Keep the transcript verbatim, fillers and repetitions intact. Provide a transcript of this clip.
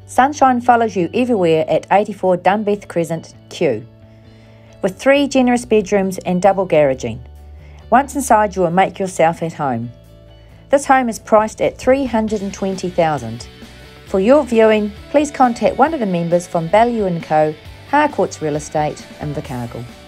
Sunshine follows you everywhere at eighty-four Dunbeath Crescent, Kew. With three generous bedrooms and double garaging. Once inside, you will make yourself at home. This home is priced at three hundred and twenty thousand dollars. For your viewing, please contact one of the members from Bellew and Co, Harcourts Real Estate, Invercargill.